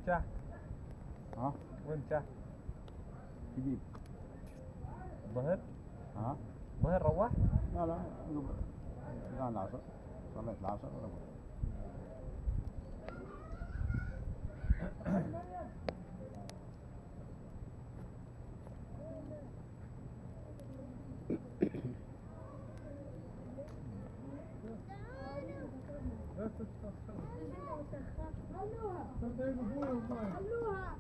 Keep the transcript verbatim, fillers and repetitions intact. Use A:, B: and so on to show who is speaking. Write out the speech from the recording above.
A: وانت؟
B: ها؟
A: وانت؟
B: جديد.
A: ظهر؟
B: ها؟
A: ظهر روح؟
B: لا لا الآن العصر، صليت العصر وروحت.
C: خلوها خلوها